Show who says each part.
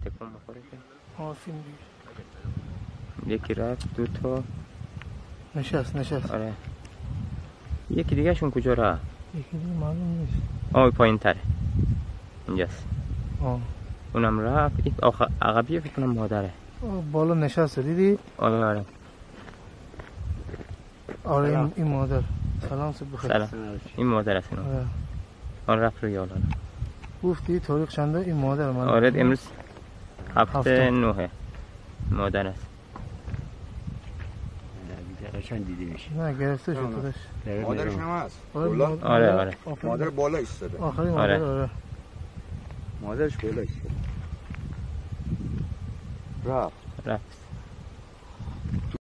Speaker 1: تکون بخوره که
Speaker 2: آسیم دیگه.
Speaker 1: یکی رفت، 2 تا
Speaker 2: نشست.
Speaker 1: آره. یکی دیگه شون کجا رفت؟
Speaker 2: یکی دیگه معلوم نیست.
Speaker 1: پایین تره اینجاست. اونم رفت. این عقبیه فکر کنم مادره.
Speaker 2: بالا نشسته دیدی؟
Speaker 1: آره
Speaker 2: این مادر. سلام صبح بخیر.
Speaker 1: سلام. این مادر است. آن رفت روی یالان.
Speaker 2: گفتی تاریخ چنده این مادر من؟
Speaker 1: آره امروز 7/9 مادر است.
Speaker 3: چند دیده میشه؟
Speaker 2: نه گرفته شد خودش.
Speaker 4: مادرش هم هست.
Speaker 1: آره
Speaker 4: مادر بالا ایستاده.
Speaker 2: آخری مادر آره.
Speaker 4: مادرش بالا ایستاده. رفت.